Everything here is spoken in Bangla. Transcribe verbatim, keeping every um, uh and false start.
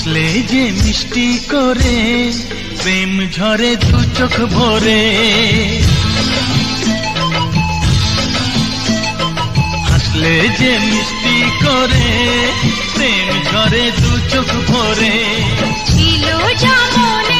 হাসলে যে মিষ্টি করে প্রেম ঝরে দু চোখ ভরে, হাসলে যে মিষ্টি করে প্রেম ঝরে দু চোখ ভরে। ছিল যেমন